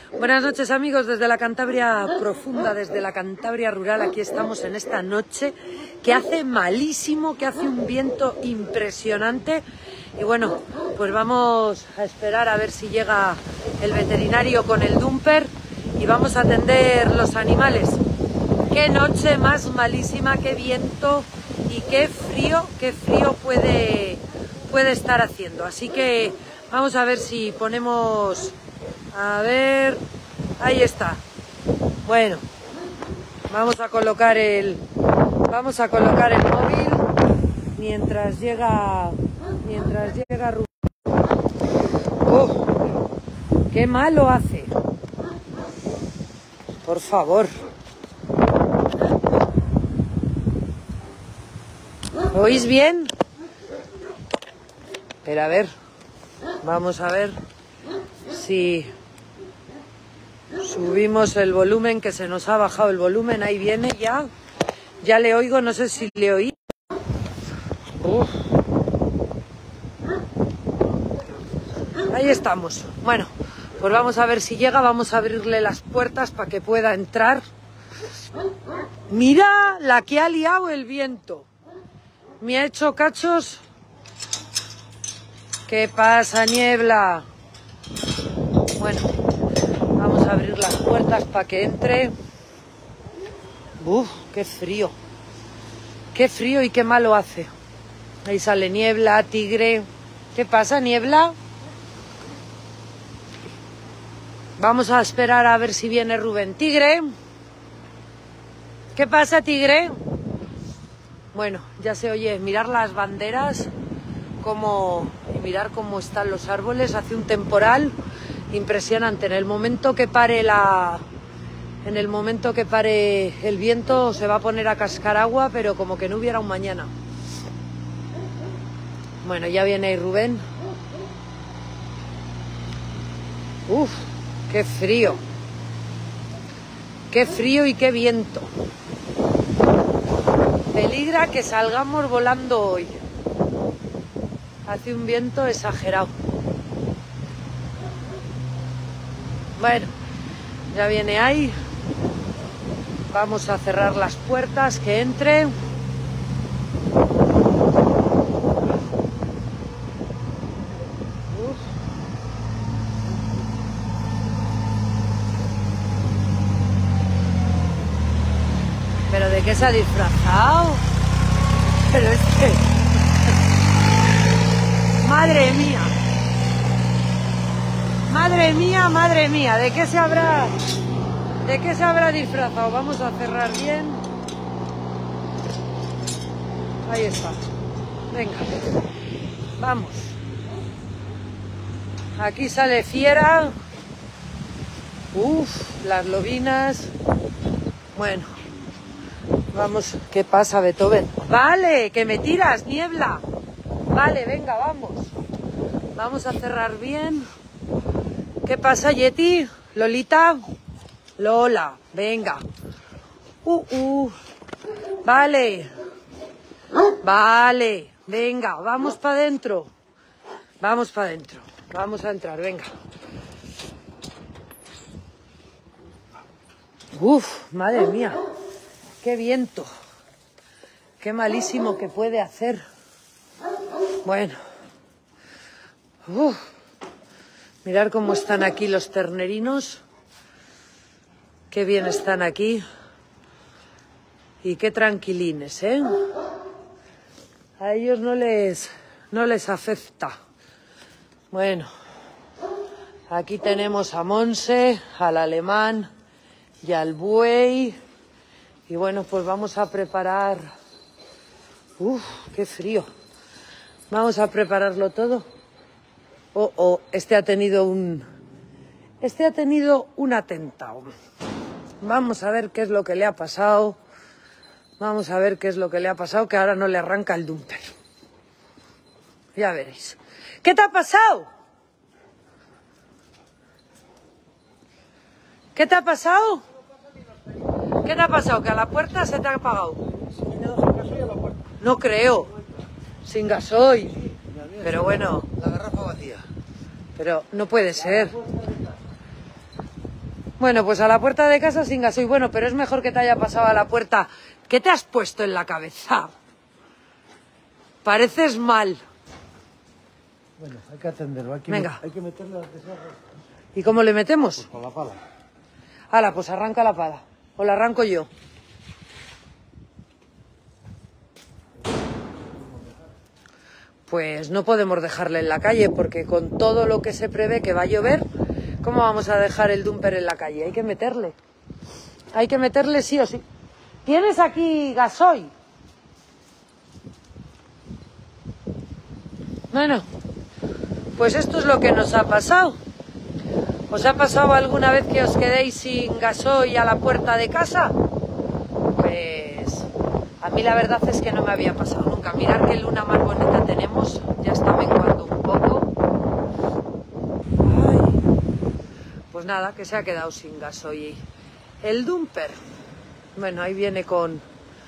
Buenas noches amigos, desde la Cantabria profunda, desde la Cantabria rural. Aquí estamos en esta noche que hace malísimo, que hace un viento impresionante. Y bueno, pues vamos a esperar a ver si llega el veterinario con el dumper y vamos a atender los animales. Qué noche más malísima, qué viento y qué frío puede estar haciendo. Así que vamos a ver si ponemos... A ver, ahí está. Bueno, vamos a colocar el móvil mientras llega Rubén. ¡Oh! ¡Qué malo hace! Por favor. ¿Oís bien? Pero a ver, vamos a ver si subimos el volumen, que se nos ha bajado el volumen. Ahí viene ya. Ya le oigo, no sé si le oí. Uf. Ahí estamos. Bueno, pues vamos a ver si llega. Vamos a abrirle las puertas para que pueda entrar. Mira la que ha liado el viento. Me ha hecho cachos. ¿Qué pasa, Niebla? Bueno, vamos a abrir las puertas para que entre. ¡Uf! ¡Qué frío! ¡Qué frío y qué malo hace! Ahí sale Niebla, Tigre. ¿Qué pasa, Niebla? Vamos a esperar a ver si viene Rubén. Tigre. ¿Qué pasa, Tigre? Bueno, ya se oye mirar las banderas y mirar cómo están los árboles. Hace un temporal impresionante. En el momento que pare el viento se va a poner a cascar agua, pero como que no hubiera un mañana. Bueno, ya viene ahí Rubén. Uf, qué frío. Qué frío y qué viento. Peligra que salgamos volando hoy. Hace un viento exagerado. Bueno, ya viene ahí. Vamos a cerrar las puertas, que entre. Uf. ¿Pero de qué se ha disfrazado? Pero es que... ¡Madre mía! ¡Madre mía, madre mía! ¿De qué se habrá disfrazado? Vamos a cerrar bien. Ahí está. Venga. Vamos. Aquí sale Fiera. Uf, las lobinas. Bueno. Vamos. ¿Qué pasa, Beethoven? Vale, que me tiras, Niebla. Vale, venga, vamos. Vamos a cerrar bien. ¿Qué pasa, Yeti? Lolita. Lola, venga. Vale. Vale, venga, vamos para adentro. Vamos para adentro. Vamos a entrar, venga. Uf, madre mía. Qué viento. Qué malísimo que puede hacer. Bueno. Mirad cómo están aquí los ternerinos. Qué bien están aquí. Y qué tranquilines, ¿eh? A ellos no les afecta. Bueno. Aquí tenemos a Monse, al alemán y al buey. Y bueno, pues vamos a preparar... ¡Uf! ¡Qué frío! Vamos a prepararlo todo. Este ha tenido un atentado. Vamos a ver qué es lo que le ha pasado. Vamos a ver qué es lo que le ha pasado, que ahora no le arranca el dumper. Ya veréis. ¿Qué te ha pasado? ¿Qué te ha pasado? ¿Qué te ha pasado? ¿Que a la puerta se te ha apagado? No creo. Sin gasoil. Pero bueno. La garrafa vacía. Pero no puede ser. Bueno, pues a la puerta de casa sin gasoil. Bueno, pero es mejor que te haya pasado a la puerta. ¿Qué te has puesto en la cabeza? Pareces mal. Bueno, hay que atenderlo, hay que meterle las desarrollos. ¿Y cómo le metemos? Pues con la pala. Hala, pues arranca la pala. O la arranco yo. Pues no podemos dejarle en la calle, porque con todo lo que se prevé que va a llover, ¿cómo vamos a dejar el dumper en la calle? Hay que meterle. Hay que meterle sí o sí. ¿Tienes aquí gasoil? Bueno, pues esto es lo que nos ha pasado. ¿Os ha pasado alguna vez que os quedéis sin gasoil a la puerta de casa? Pues a mí la verdad es que no me había pasado nunca. Mirad qué luna más bonita tenemos. Ya está menguando un poco. Ay. Pues nada, que se ha quedado sin gasoil. El dumper. Bueno, ahí viene con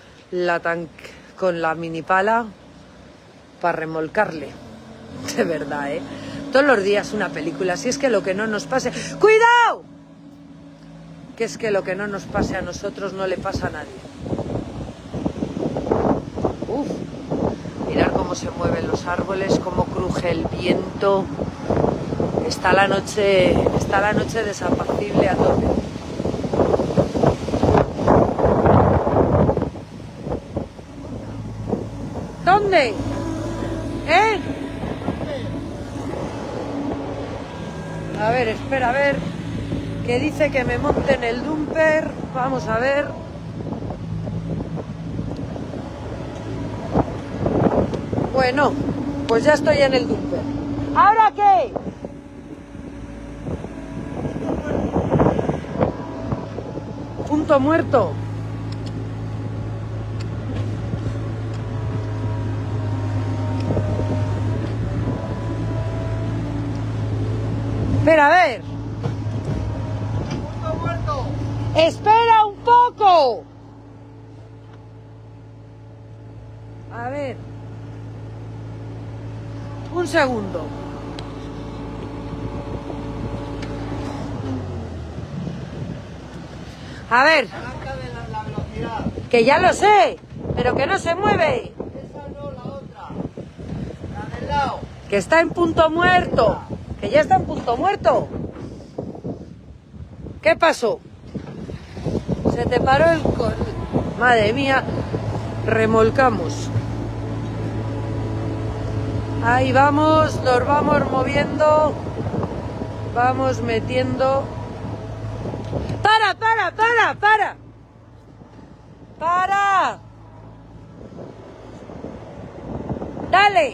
la mini pala para remolcarle. De verdad, ¿eh? Todos los días una película. Si es que lo que no nos pase... ¡Cuidado! Que es que lo que no nos pase a nosotros no le pasa a nadie. Uf. Mirad cómo se mueven los árboles, cómo cruje el viento. Está la noche desapacible a tope. ¿Dónde? ¿Eh? A ver, espera, a ver. Que dice que me monte en el dumper. Vamos a ver. Bueno, pues ya estoy en el dumper. ¿Ahora qué? Punto muerto. Espera, a ver. ¡Punto muerto! ¡Espera un poco! A ver. Un segundo. A ver. Arranca de la velocidad. Que ya lo sé, pero que no se mueve. Esa no, la otra. La del lado. Que está en punto muerto. Que ya está en punto muerto. ¿Qué pasó? Se te paró el... Madre mía. Remolcamos. Ahí vamos, nos vamos moviendo. Vamos metiendo... ¡Para, para, para, para! ¡Para! ¡Dale!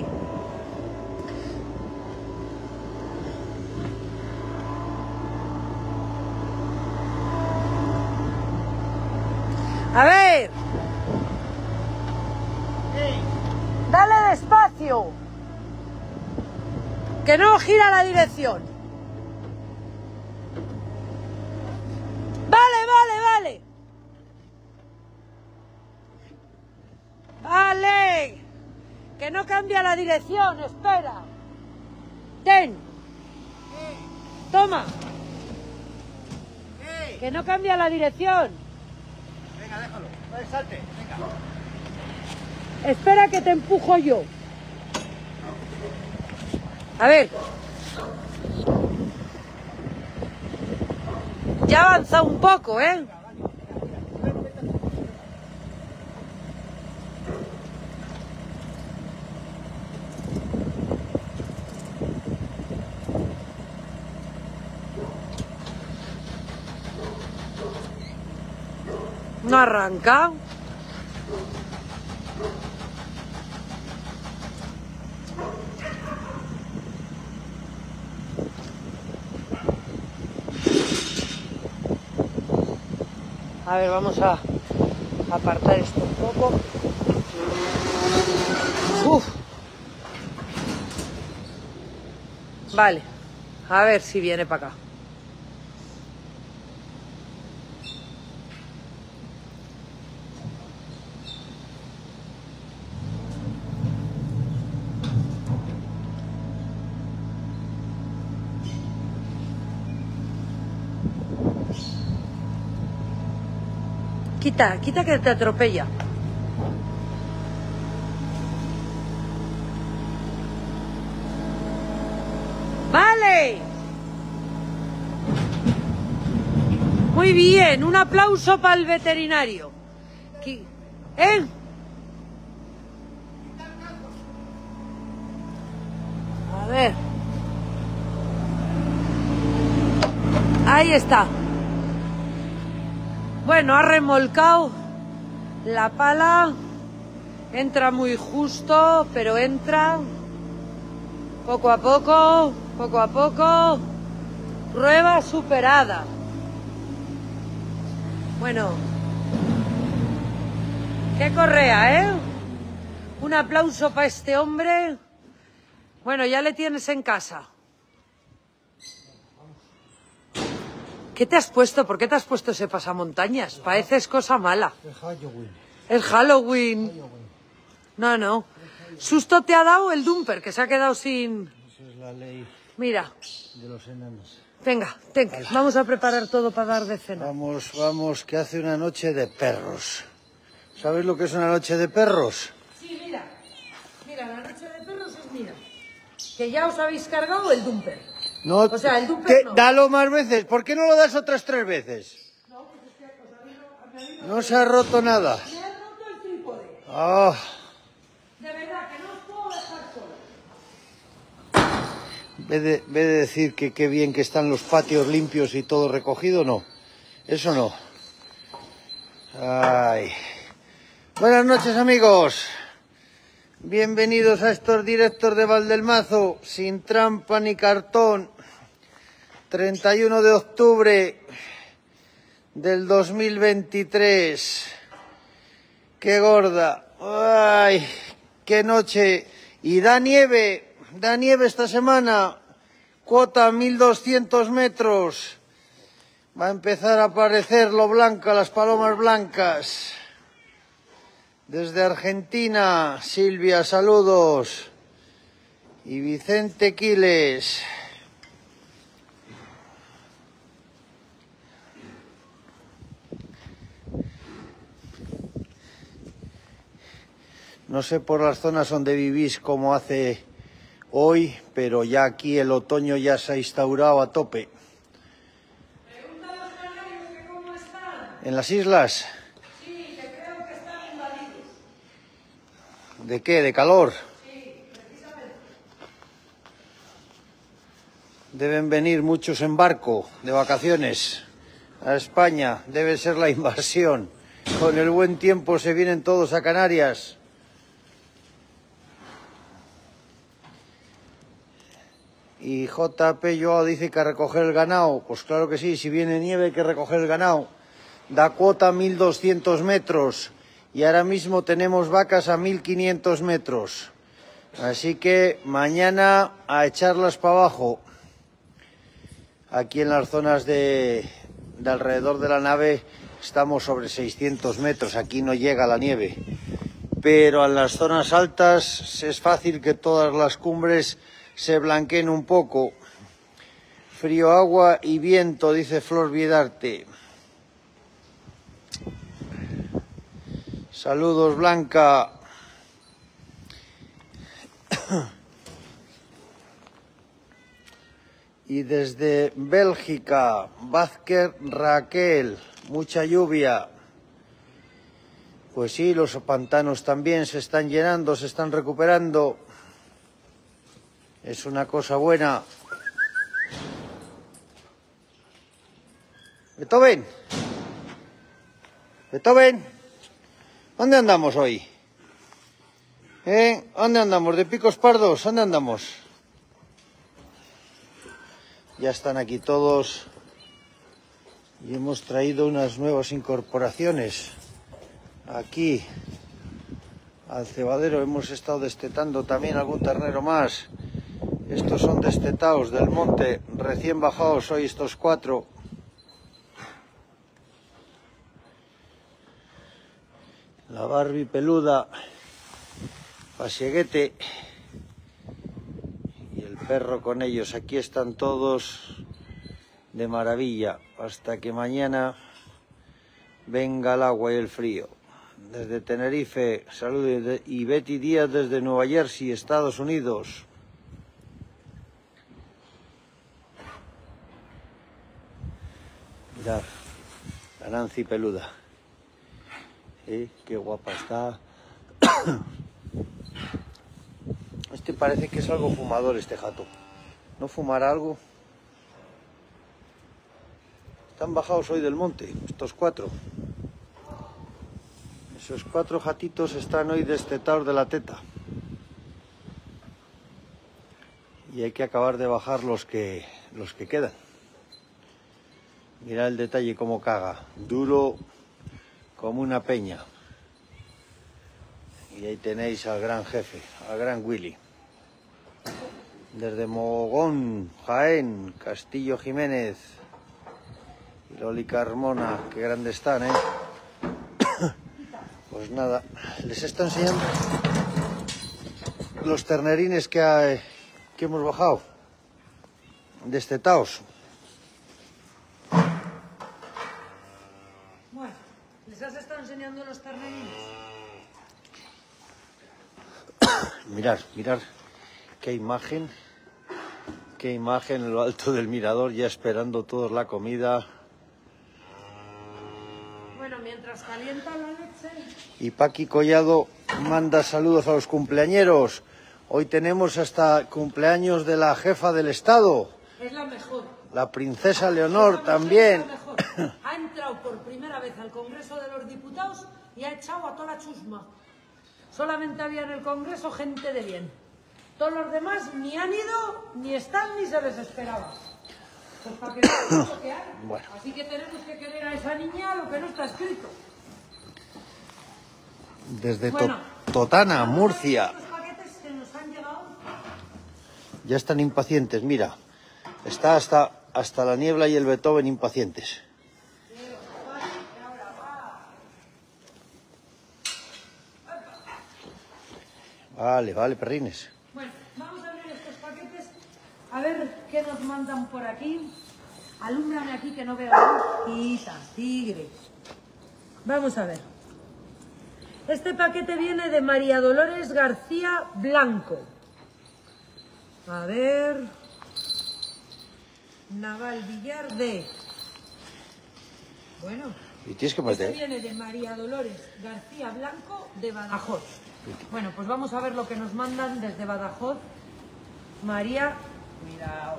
A ver. Dale despacio. Que no gira la dirección. Vale, vale, vale. Vale. Que no cambia la dirección, espera. Ten. Toma. Que no cambia la dirección. Venga, déjalo. No salte. Venga. Espera que te empujo yo. A ver. Ya ha avanzado un poco, ¿eh? No arranca. A ver, vamos a apartar esto un poco. Uf. Vale, a ver si viene para acá. Quita, quita que te atropella. ¡Vale! Muy bien, un aplauso para el veterinario. ¿Eh? A ver. Ahí está. Bueno, ha remolcado la pala. Entra muy justo, pero entra poco a poco, poco a poco. Prueba superada. Bueno. Qué correa, ¿eh? Un aplauso para este hombre. Bueno, ya le tienes en casa. ¿Qué te has puesto? ¿Por qué te has puesto ese pasamontañas? Pareces cosa mala. Es Halloween. Es Halloween. No, no. Susto te ha dado el dumper, que se ha quedado sin... Esa es la ley. Mira. De los enanos. Venga, vamos a preparar todo para dar de cena. Vamos, vamos, que hace una noche de perros. ¿Sabes lo que es una noche de perros? Sí, mira. Mira, la noche de perros es mía. Que ya os habéis cargado el dumper. No, o sea, el dumper no. Dalo más veces. ¿Por qué no lo das otras 3 veces? No, pues es que os habéis no se ha roto nada. Me ha roto el trípode. Oh. De verdad, que no os puedo dejar solo. Ve de decir que qué bien que están los patios limpios y todo recogido, no. Eso no. Ay. Buenas noches, amigos. Bienvenidos a estos directos de Valdelmazo, sin trampa ni cartón. 31 de octubre del 2023. Qué gorda. Ay, qué noche. Y da nieve esta semana. Cuota 1200 metros. Va a empezar a aparecer lo blanco, las palomas blancas. Desde Argentina, Silvia, saludos. Y Vicente Quiles. No sé por las zonas donde vivís cómo hace hoy, pero ya aquí el otoño ya se ha instaurado a tope. Pregunta a los canarios que cómo están. ¿En las islas? Sí, que creo que están invadidos. ¿De qué? ¿De calor? Sí, precisamente. Deben venir muchos en barco de vacaciones a España. Debe ser la invasión. Con el buen tiempo se vienen todos a Canarias. Y JP Joao dice que a recoger el ganado. Pues claro que sí, si viene nieve hay que recoger el ganado. Da cuota 1200 metros y ahora mismo tenemos vacas a 1500 metros. Así que mañana a echarlas para abajo. Aquí en las zonas de alrededor de la nave estamos sobre 600 metros. Aquí no llega la nieve. Pero en las zonas altas es fácil que todas las cumbres se blanqueen un poco. Frío, agua y viento, dice Flor Viedarte. Saludos, Blanca. Y desde Bélgica, Vázquez Raquel, mucha lluvia. Pues sí, los pantanos también se están llenando, se están recuperando. Es una cosa buena. Beethoven. Beethoven. ¿Dónde andamos hoy? ¿Dónde andamos? ¿De picos pardos? ¿Dónde andamos? Ya están aquí todos. Y hemos traído unas nuevas incorporaciones. Aquí, al cebadero, hemos estado destetando también algún ternero más. Estos son destetados del monte, recién bajados hoy estos 4. La Barbie peluda, Pasieguete y el perro con ellos. Aquí están todos de maravilla. Hasta que mañana venga el agua y el frío. Desde Tenerife, saludos, y Betty Díaz desde Nueva Jersey, Estados Unidos. Mirad, la Nancy peluda. Qué guapa está. Este parece que es algo fumador, este jato. ¿No fumará algo? Están bajados hoy del monte, estos 4. Esos 4 jatitos están hoy destetados de la teta. Y hay que acabar de bajar los que quedan. Mirad el detalle cómo caga. Duro como una peña. Y ahí tenéis al gran jefe, al gran Willy. Desde Mogón, Jaén, Castillo Jiménez y Loli Carmona, qué grandes están, ¿eh? Pues nada, les está enseñando los ternerines que hemos bajado, destetados. Bueno, ¿les has estado enseñando los ternerines? Mirar, qué imagen en lo alto del mirador, ya esperando todos la comida. Bueno, mientras calienta la leche... Y Paqui Collado manda saludos a los cumpleañeros. Hoy tenemos hasta cumpleaños de la jefa del Estado. Es la mejor. La princesa Leonor también. Es la mejor. Ha entrado por primera vez al Congreso de los Diputados y ha echado a toda la chusma. Solamente había en el Congreso gente de bien. Todos los demás ni han ido, ni están, ni se les esperaba. Pues para que vean lo que hay. Bueno. Así que tenemos que querer a esa niña lo que no está escrito. Desde Totana, Murcia. Estos paquetes que nos han llegado. Ya están impacientes, mira. Está hasta la niebla y el Beethoven impacientes. Vale, perrines. Bueno, vamos a abrir estos paquetes, a ver qué nos mandan por aquí. Alúmbrame aquí que no veo luz. Tigre. Vamos a ver. Este paquete viene de María Dolores García Blanco. A ver. Naval Villar de... Bueno. ¿Y tienes que Este meter? viene de María Dolores García Blanco de Badajoz. Bueno, pues vamos a ver lo que nos mandan desde Badajoz. María, cuidado.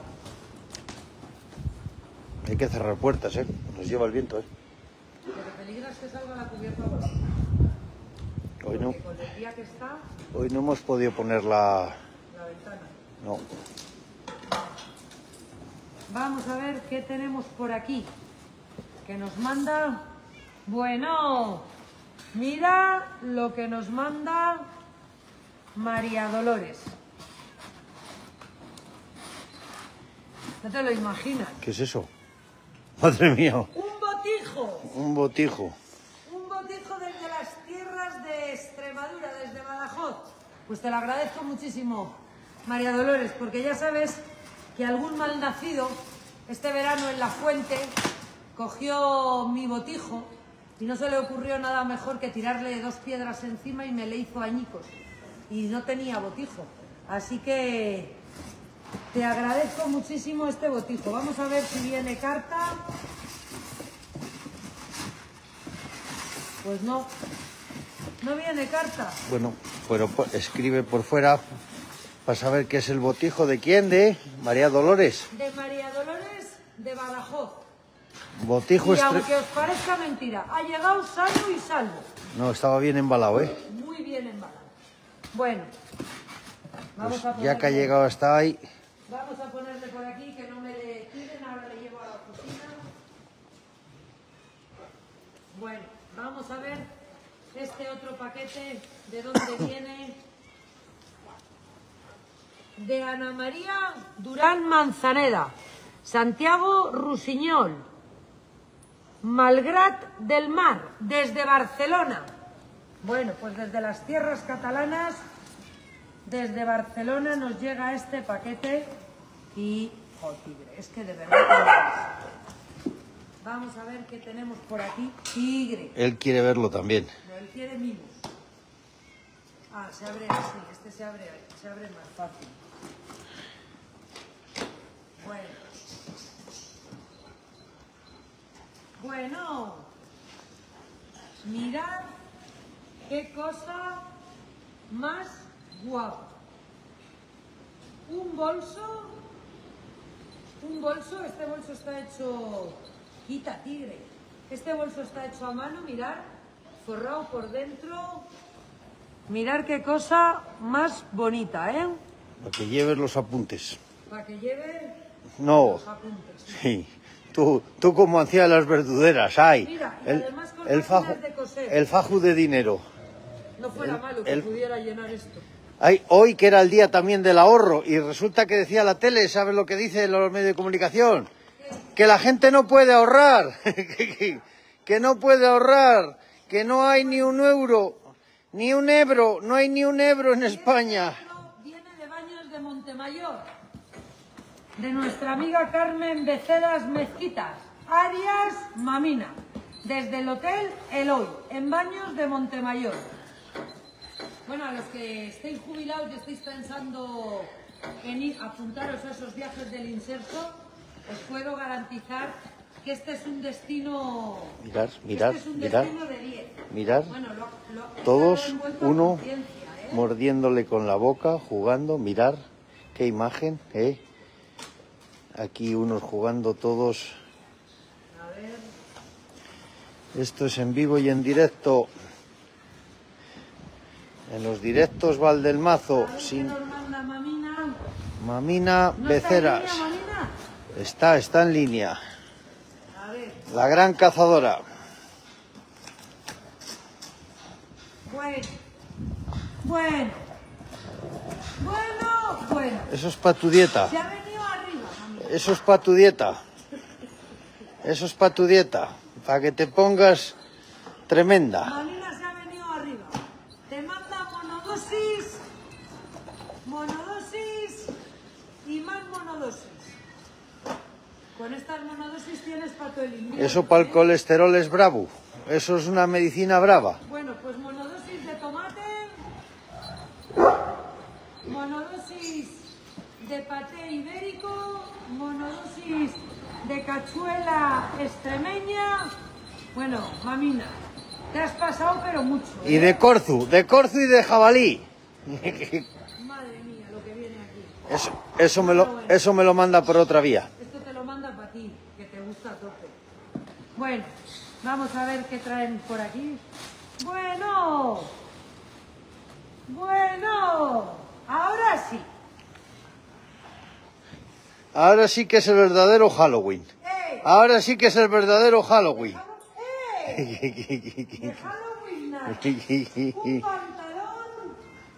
Hay que cerrar puertas, ¿eh? Nos lleva el viento, ¿eh? Lo que peligra es que salga la cubierta volando. Hoy no. Porque con el día que está, Hoy no hemos podido poner la ventana. No. Vamos a ver qué tenemos por aquí. Que nos manda... Bueno, mira lo que nos manda María Dolores. No te lo imaginas. ¿Qué es eso? Madre mía. Un botijo. Un botijo. Un botijo desde las tierras de Extremadura, desde Badajoz. Pues te lo agradezco muchísimo, María Dolores, porque ya sabes que algún malnacido este verano en la fuente cogió mi botijo y no se le ocurrió nada mejor que tirarle 2 piedras encima y me le hizo añicos. Y no tenía botijo. Así que te agradezco muchísimo este botijo. Vamos a ver si viene carta. Pues no. No viene carta. Bueno, pero escribe por fuera para saber qué es el botijo. ¿De quién? ¿De María Dolores? De María Dolores de Badajoz. Botijo Y aunque os parezca mentira, ha llegado sano y salvo. No, estaba bien embalado, ¿eh? Muy bien embalado. Bueno, vamos Pues a ponerle, ya que ha llegado hasta ahí. vamos a ponerle por aquí que no me le tiren, ahora le llevo a la oficina. Bueno, vamos a ver este otro paquete, ¿de dónde viene? De Ana María Durán Manzaneda, Santiago Rusiñol, Malgrat del Mar, desde Barcelona. Bueno, pues desde las tierras catalanas, desde Barcelona nos llega este paquete y... ¡Oh, tigre! Es que de verdad... Vamos a ver qué tenemos por aquí. Tigre. Él quiere verlo también. No, él quiere mimos. Ah, se abre así. Este se abre más fácil. Bueno. Mirad qué cosa más guapa. Un bolso, este bolso está hecho, quita tigre, este bolso está hecho a mano, mirad, forrado por dentro, mirad qué cosa más bonita, ¿eh? Para que lleves los apuntes. Para que lleve los apuntes. Sí. Tú como hacías las verduderas, ay. Mira, y además con el fajo de dinero. No fuera malo que pudiera llenar esto. Ay, hoy que era el día también del ahorro y resulta que decía la tele, ¿sabes lo que dicen los medios de comunicación? Que la gente no puede ahorrar, que no puede ahorrar, que no hay ni un euro, ni un euro, no hay ni un euro en España. Viene de Baños de Montemayor, de nuestra amiga Carmen Becedas Mezquitas, Arias Mamina, desde el Hotel Eloy, en Baños de Montemayor. Bueno, a los que estéis jubilados y estéis pensando en apuntaros a esos viajes del inserso, os puedo garantizar que este es un destino. Mirar, destino de 10. Mirar, bueno, todos uno mordiéndole con la boca, jugando, mirar, qué imagen, ¿eh? Aquí unos jugando todos. A ver. Esto es en vivo y en directo. En los directos Valdelmazo, sin Mamina Beceras. Está en línea. La gran cazadora. Bueno. Eso es para tu dieta. Se ha venido arriba, mamita. Eso es para tu dieta. Eso es para tu dieta. Para que te pongas tremenda. Mamina se ha venido arriba. Te manda monodosis y más monodosis. Con estas monodosis tienes para todo el invierno. Eso para el colesterol es bravo. Eso es una medicina brava. Bueno, pues monodosis de tomate, monodosis de paté ibérico, monodosis de cachuela extremeña. Bueno, mamina, te has pasado pero mucho, ¿eh? Y de corzu y de jabalí. Madre mía, lo que viene aquí. Eso me lo manda por otra vía. Esto te lo manda para ti, que te gusta a tope. Bueno, vamos a ver qué traen por aquí. Bueno, ahora sí. Ahora sí que es el verdadero Halloween. Ahora sí que es el verdadero Halloween. De Halloween, un pantalón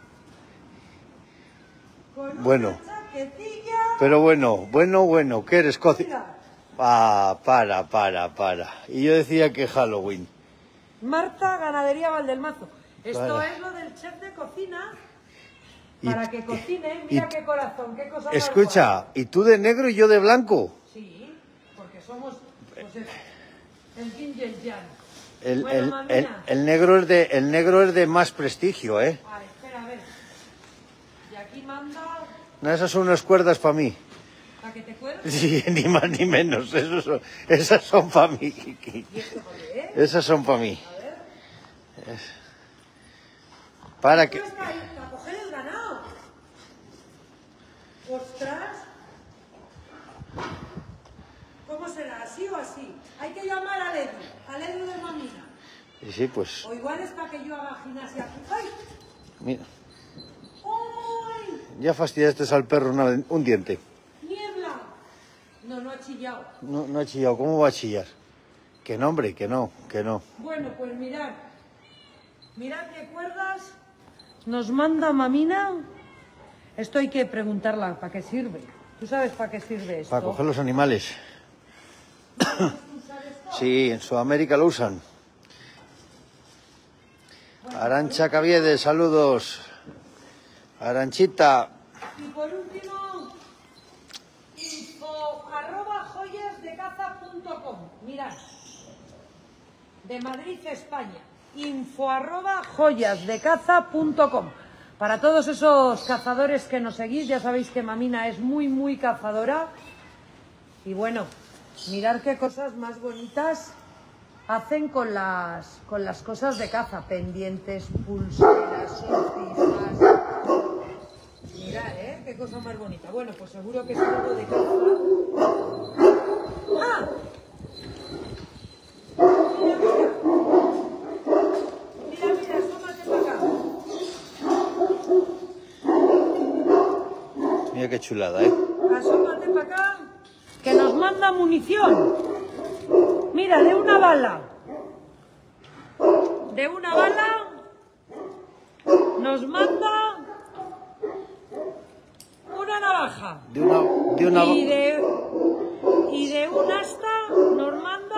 con bueno, una chaquetilla. pero bueno, ¿qué eres? Para. Y yo decía que Halloween. Marta, Ganadería Valdelmazo. Esto Vale. es lo del chef de cocina. Para que cocine, mira qué corazón, qué cosa más Escucha, guapa. ¿y tú de negro y yo de blanco? Sí, porque somos pues, el yin y el yang. El negro es de más prestigio, ¿eh? Ah, espera, a ver. Y aquí manda... No, esas son unas cuerdas para mí. ¿Para que te cuerdes? Sí, ni más ni menos. Esas son para mí. ¿Y esto por qué? Esas son para mí. A ver. Para que... Esto es para coger el ganado. ¡Ostras! ¿Cómo será? ¿Así o así? Hay que llamar al Edu de Mamina. Sí, pues... O igual es para que yo haga gimnasia aquí. ¡Ay! Mira, ¡Uy! ya fastidiaste al perro un diente. ¡Niebla! No ha chillado. No ha chillado. ¿Cómo va a chillar? Que no, hombre, que no. Bueno, pues mirad. Mirad qué cuerdas nos manda Mamina. Esto hay que preguntarla para qué sirve. ¿Tú sabes para qué sirve esto? Para coger los animales. Sí, en Sudamérica lo usan. Arancha Caviedes, saludos. Aranchita. Y por último, info@joyasdecaza.com. mirad. De Madrid, España. info@joyasdecaza.com. Para todos esos cazadores que nos seguís, ya sabéis que Mamina es muy cazadora. Y bueno, mirad qué cosas más bonitas hacen con las cosas de caza. Pendientes, pulseras, sortisas. Mirad, qué cosa más bonita. Bueno, pues seguro que es algo de caza. ¡Ah! Mira, asómate para acá. Mira qué chulada, Asómate para acá, que nos manda munición. Mira, de una bala. De una bala nos manda una navaja. Y de un asta nos manda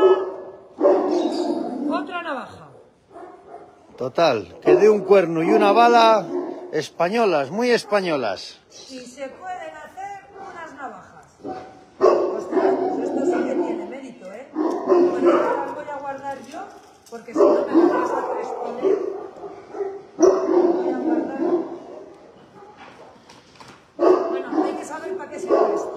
otra navaja. Total, que de un cuerno y una bala, españolas, muy españolas. Y se pueden hacer unas navajas. Ostras, pues esto sí que tiene mérito, Bueno, las voy a guardar yo, porque si no me las vas a responder. Voy a guardar. Bueno, hay que saber para qué sirve esto,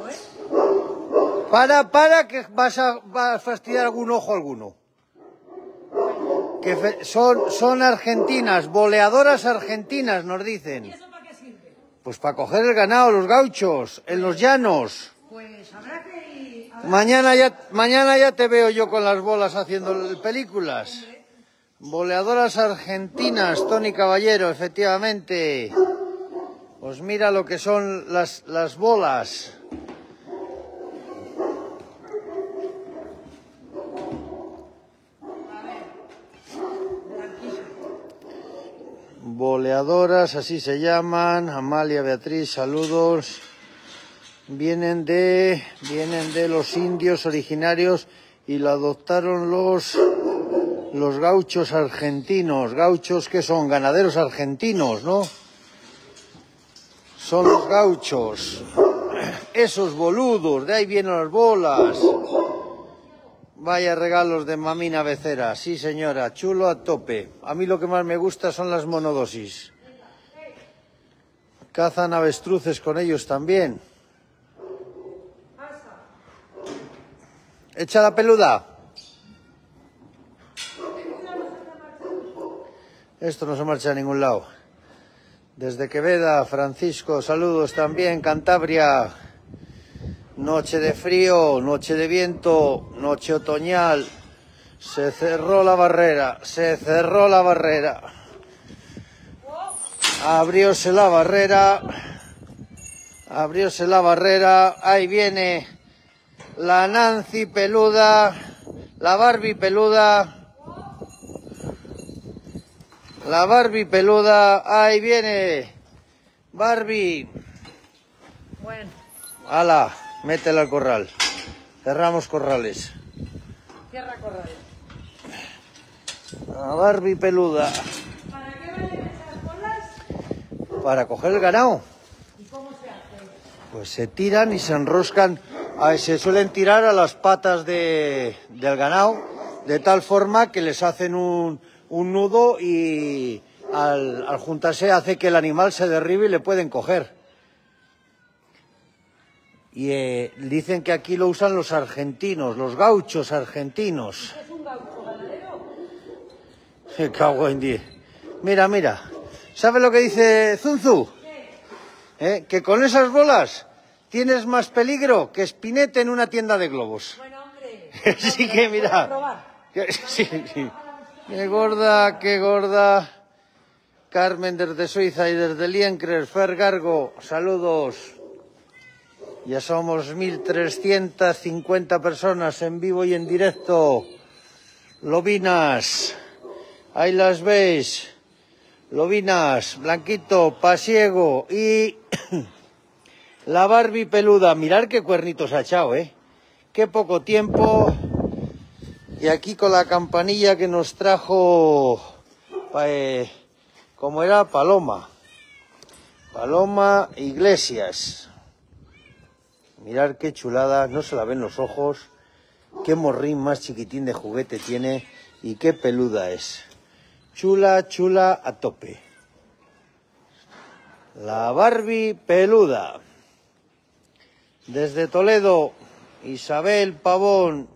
Para que vas a fastidiar algún ojo alguno. Que son argentinas, boleadoras argentinas, nos dicen. ¿Y eso para qué sirve? Pues para coger el ganado, los gauchos, en los llanos. Pues habrá que ir... Mañana ya te veo yo con las bolas haciendo películas. Boleadoras argentinas, Tony Caballero, efectivamente. Pues mira lo que son las bolas. Boleadoras, así se llaman. Amalia, Beatriz, saludos. Vienen de los indios originarios y lo adoptaron los gauchos argentinos. Gauchos que son ganaderos argentinos, ¿no? Son los gauchos. Esos boludos, de ahí vienen las bolas. Vaya regalos de Mamina Becerra, sí señora, chulo a tope. A mí lo que más me gusta son las monodosis. Cazan avestruces con ellos también. Echa la peluda. Esto no se marcha a ningún lado. Desde Quevedo, Francisco, saludos también, Cantabria. Noche de frío, noche de viento, noche otoñal. Se cerró la barrera, Abrióse la barrera, ahí viene la Nancy peluda, la Barbie peluda, ahí viene Barbie. Bueno. ¡Hala! Métela al corral. Cerramos corrales. Cierra corrales. La Barbie peluda. ¿Para qué valen esas bolas? Para coger el ganado. ¿Y cómo se hace? Pues se tiran y se enroscan. Se suelen tirar a las patas del ganado, de tal forma que les hacen un nudo y al juntarse hace que el animal se derribe y le pueden coger. Y dicen que aquí lo usan los argentinos, los gauchos argentinos. ¿Es un gaucho ganadero? Me cago en 10. Mira. ¿Sabes lo que dice Zunzu? Que con esas bolas tienes más peligro que Spinetta en una tienda de globos. Bueno, hombre. Sí que mira. Sí. Qué gorda. Carmen desde Suiza y desde Liencres, Fer Gargo, saludos. Ya somos 1350 personas en vivo y en directo. Lobinas, ahí las veis. Lobinas, Blanquito, Pasiego y la Barbie peluda. Mirad qué cuernitos ha echado, Qué poco tiempo. Y aquí con la campanilla que nos trajo, ¿cómo era? Paloma Iglesias. Mirad qué chulada, no se la ven los ojos. Qué morrín más chiquitín de juguete tiene y qué peluda es. Chula, chula a tope. La Barbie peluda. Desde Toledo, Isabel Pavón.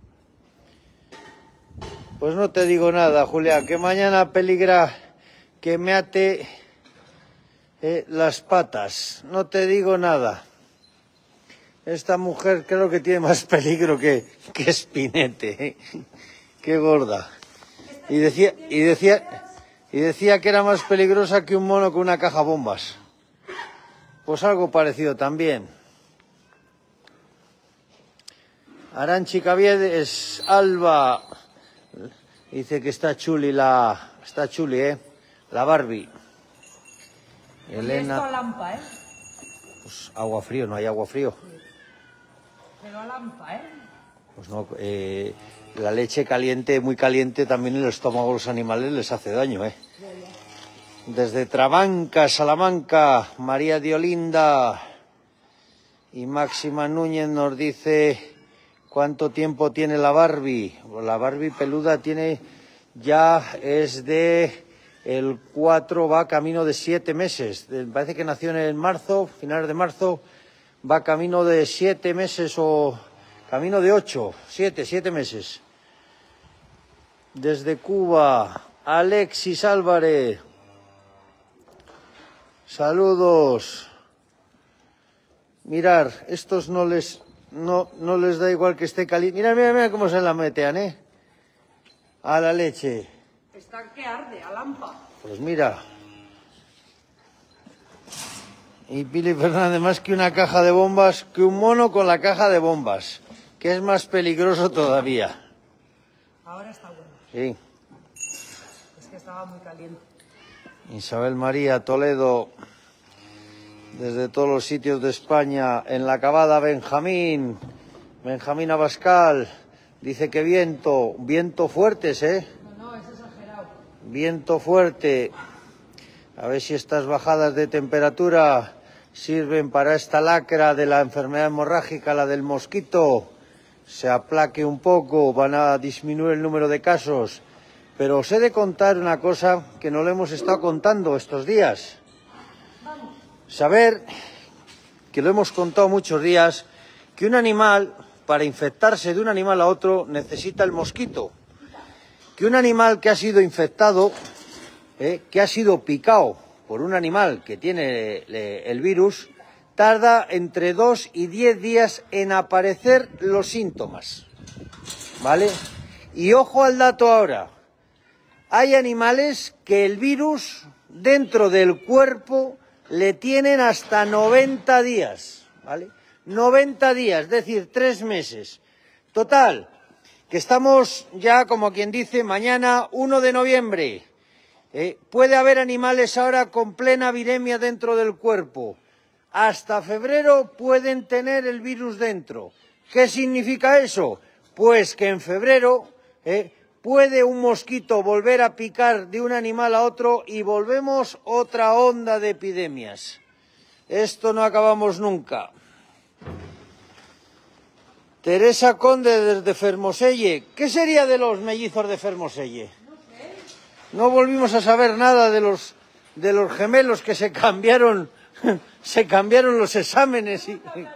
Pues no te digo nada, Julia, que mañana peligra que me ate las patas. No te digo nada. Esta mujer creo que tiene más peligro que Spinette. Qué gorda. Y decía que era más peligrosa que un mono con una caja bombas. Pues algo parecido también. Aranchi Caviedes, Alba, dice que está chuli la Barbie. Elena. Y esto a lampa, Pues agua frío, no hay agua frío. Pero a lampa, Pues no, la leche caliente, muy caliente, también en el estómago de los animales les hace daño, Desde Trabanca, Salamanca, María Diolinda y Máxima Núñez nos dice cuánto tiempo tiene la Barbie. La Barbie peluda tiene es de el 4, va camino de 7 meses. Parece que nació en marzo, finales de marzo, va camino de 7 meses o camino de 7 meses. Desde Cuba, Alexis Álvarez. Saludos. Mirar, estos no les da igual que esté caliente. Mira cómo se la metean, a la leche. Está que arde, a lampa. Pues mira. Y Pili Fernández, más que una caja de bombas, que un mono con la caja de bombas, que es más peligroso todavía. Ahora está bueno. Sí. Es que estaba muy caliente. Isabel María, Toledo, desde todos los sitios de España, en la Cavada, Benjamín Abascal, dice que viento fuertes, No, es exagerado. Viento fuerte. A ver si estas bajadas de temperatura sirven para esta lacra de la enfermedad hemorrágica, la del mosquito, se aplaque un poco, van a disminuir el número de casos. Pero os he de contar una cosa que no le hemos estado contando estos días. Saber, que lo hemos contado muchos días, que un animal, para infectarse de un animal a otro, necesita el mosquito. Que un animal que ha sido infectado, que ha sido picado por un animal que tiene el virus, tarda entre 2 y 10 días en aparecer los síntomas. ¿Vale? Y ojo al dato ahora. Hay animales que el virus dentro del cuerpo le tienen hasta 90 días, ¿vale? 90 días, es decir, 3 meses. Total, que estamos ya, como quien dice, mañana 1 de noviembre. Puede haber animales ahora con plena viremia dentro del cuerpo. Hasta febrero pueden tener el virus dentro. ¿Qué significa eso? Pues que en febrero puede un mosquito volver a picar de un animal a otro y volvemos otra onda de epidemias. Esto no acabamos nunca. Teresa Conde desde Fermoselle. ¿Qué sería de los mellizos de Fermoselle? No volvimos a saber nada de los gemelos que se cambiaron los exámenes.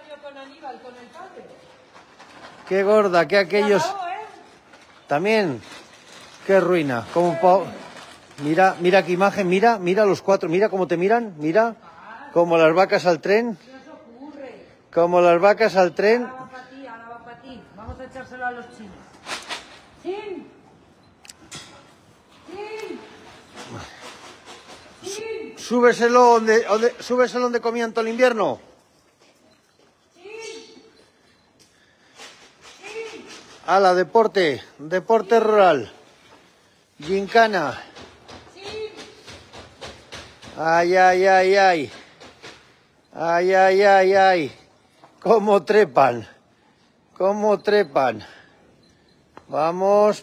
Qué gorda, que aquellos... También, qué ruina. Mira qué imagen, mira los 4, mira cómo te miran, mira, como las vacas al tren. Como las vacas al tren. Ahora va para ti. Vamos a echárselo a los chinos. ¡Chin! Súbeselo donde comían todo el invierno. Ala, deporte rural. Gincana. Ay. Ay. Cómo trepan. Vamos,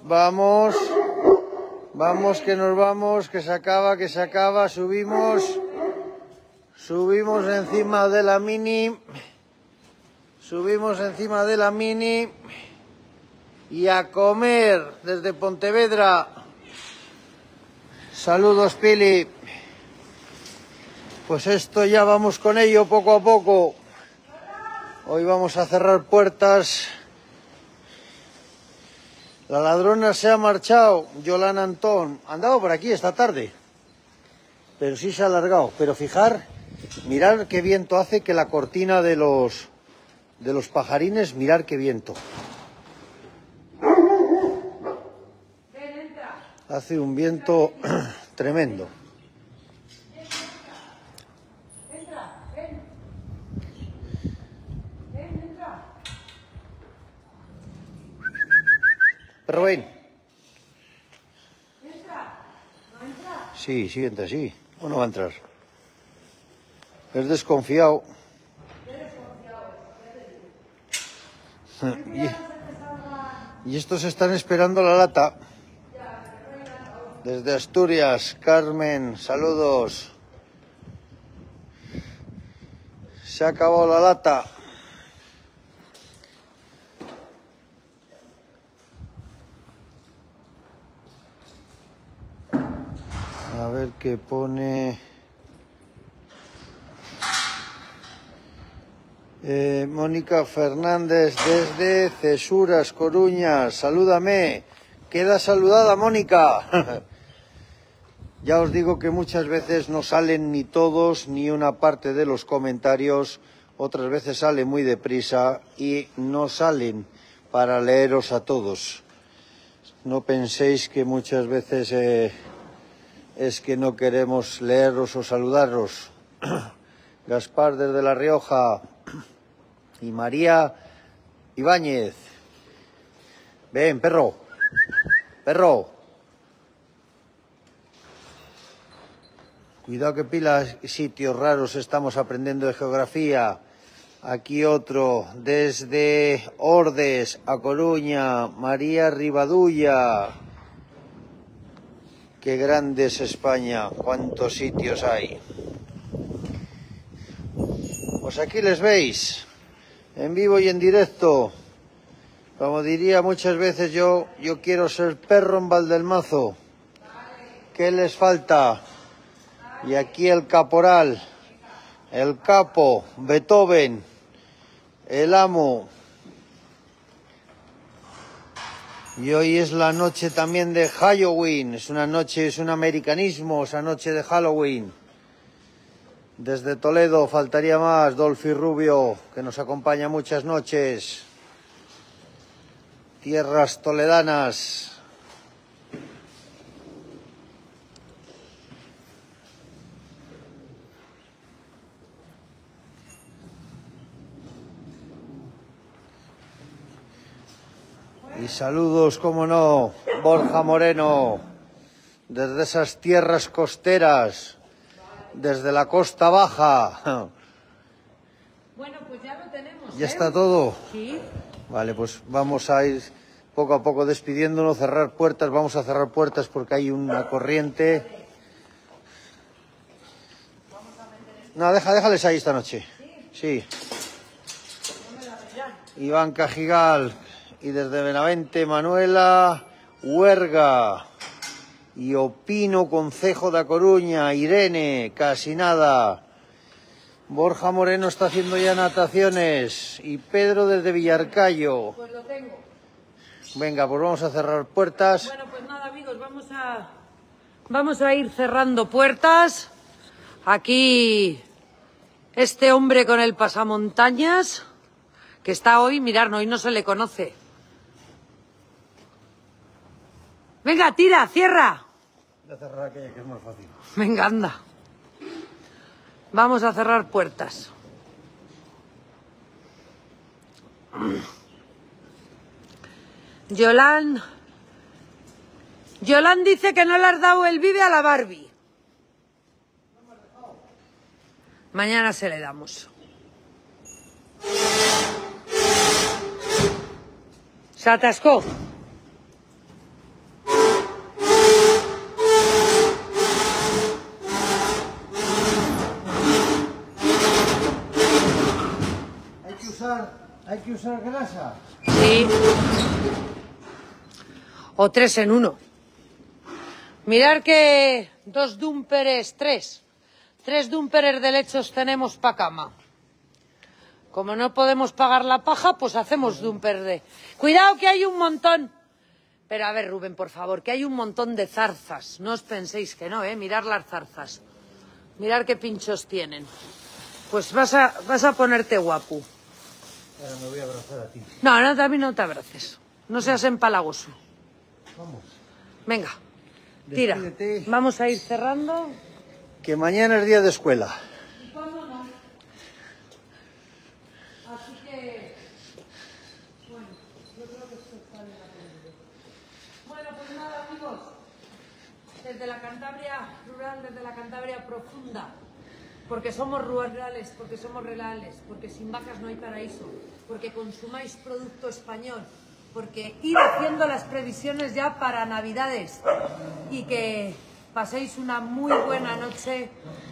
que nos vamos, que se acaba, subimos encima de la mini, y a comer desde Pontevedra. Saludos, Pili. Pues esto ya vamos con ello poco a poco. Hoy vamos a cerrar puertas. La ladrona se ha marchado, Yolanda Antón. Ha andado por aquí esta tarde, pero sí se ha alargado. Pero mirar qué viento hace, que la cortina de los pajarines, mirar qué viento. Hace un viento tremendo. Pero ven. Sí, sí entra, sí. ¿O no va a entrar? Es desconfiado. Y estos están esperando la lata. Desde Asturias, Carmen, saludos. Se ha acabado la lata. A ver qué pone. Mónica Fernández desde Cesuras, Coruña. Salúdame. Queda saludada, Mónica. Ya os digo que muchas veces no salen ni todos ni una parte de los comentarios. Otras veces sale muy deprisa y no salen para leeros a todos. No penséis que muchas veces es que no queremos leeros o saludaros. Gaspar desde La Rioja y María Ibáñez. Ven, perro. Perro. Cuidado que pilas sitios raros estamos aprendiendo de geografía. Aquí otro, desde Ordes a Coruña, María Rivadulla. Qué grande es España, cuántos sitios hay. Pues aquí les veis, en vivo y en directo. Como diría muchas veces yo quiero ser perro en Valdelmazo. ¿Qué les falta? Y aquí el caporal, el capo, Beethoven, el amo. Y hoy es la noche también de Halloween, es una noche, es un americanismo, esa noche de Halloween. Desde Toledo, faltaría más, Dolphy Rubio, que nos acompaña muchas noches. Tierras toledanas. Y saludos, como no, Borja Moreno, desde esas tierras costeras, desde la Costa Baja. Bueno, pues ya lo tenemos. ¿Ya está todo? Sí. Vale, pues vamos a ir poco a poco despidiéndonos, cerrar puertas. Vamos a cerrar puertas porque hay una corriente. No, déjales ahí esta noche. Sí. Iván Cajigal. Y desde Benavente, Manuela Huerga. Y Opino, Concejo da Coruña. Irene, casi nada. Borja Moreno está haciendo ya nataciones. Y Pedro desde Villarcayo. Pues lo tengo. Venga, pues vamos a cerrar puertas. Bueno, pues nada, amigos, vamos a ir cerrando puertas. Aquí este hombre con el pasamontañas, que está hoy, mirad, hoy no se le conoce. Venga, tira, cierra. Voy a cerrar aquella que es más fácil. Venga, anda. Vamos a cerrar puertas. Yolán dice que no le has dado el vive a la Barbie. Mañana se le damos. Se atascó. Hay que usar grasa. Sí. o 3 en 1. Mirar que 2 dúmperes, 3 dúmperes de lechos tenemos pa' cama. Como no podemos pagar la paja, pues hacemos dúmper de... Cuidado que hay un montón. Pero a ver, Rubén, por favor, que hay un montón de zarzas. No os penséis que no, Mirad las zarzas. Mirad qué pinchos tienen. Pues vas a ponerte guapo. Ahora me voy a abrazar a ti. No, a mí no te abraces. No seas empalagoso. Vamos. Venga, tira. Despídete. Vamos a ir cerrando. Que mañana es día de escuela. Vámonos. Así que... Bueno, yo creo que esto está bien aprendido. Bueno, pues nada, amigos. Desde la Cantabria rural, desde la Cantabria profunda. Porque somos rurales, porque somos reales, porque sin vacas no hay paraíso, porque consumáis producto español, porque ir haciendo las previsiones ya para Navidades y que paséis una muy buena noche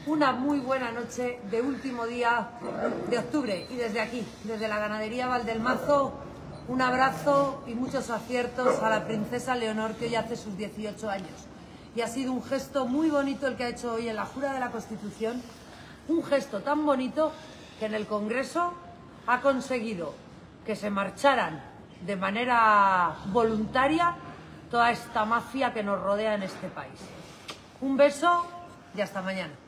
de último día de octubre. Y desde aquí, desde la ganadería Valdelmazo, un abrazo y muchos aciertos a la princesa Leonor, que hoy hace sus 18 años. Y ha sido un gesto muy bonito el que ha hecho hoy en la Jura de la Constitución. Un gesto tan bonito que en el Congreso ha conseguido que se marcharan de manera voluntaria toda esta mafia que nos rodea en este país. Un beso y hasta mañana.